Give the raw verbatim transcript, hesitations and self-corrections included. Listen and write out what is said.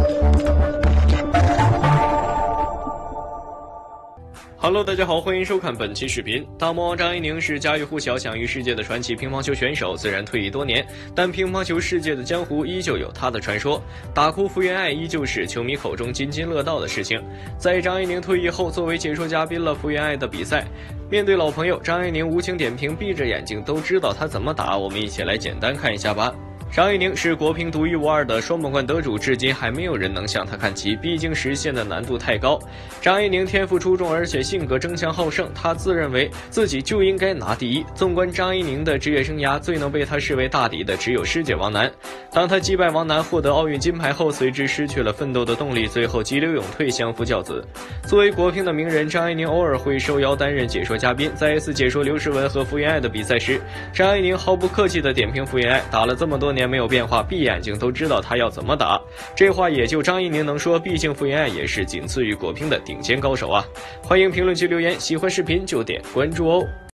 Hello， 大家好，欢迎收看本期视频。大魔王张怡宁是家喻户晓、享誉世界的传奇乒乓球选手，虽然退役多年，但乒乓球世界的江湖依旧有他的传说。打哭福原爱依旧是球迷口中津津乐道的事情。在张怡宁退役后，作为解说嘉宾了福原爱的比赛，面对老朋友，张怡宁无情点评，闭着眼睛都知道他怎么打。我们一起来简单看一下吧。张怡宁是国乒独一无二的双满贯得主，至今还没有人能向他看齐，毕竟实现的难度太高。张怡宁天赋出众，而且性格争强好胜，他自认为自己就应该拿第一。纵观张怡宁的职业生涯，最能被他视为大敌的只有师姐王楠。当他击败王楠获得奥运金牌后，随之失去了奋斗的动力，最后急流勇退，相夫教子。作为国乒的名人，张怡宁偶尔会受邀担任解说嘉宾。在一次解说刘诗雯和福原爱的比赛时，张怡宁毫不客气地点评福原爱，打了这么多年没有变化，闭眼睛都知道他要怎么打。这话也就张怡宁能说，毕竟福原爱也是仅次于国乒的顶尖高手啊。欢迎评论区留言，喜欢视频就点关注哦。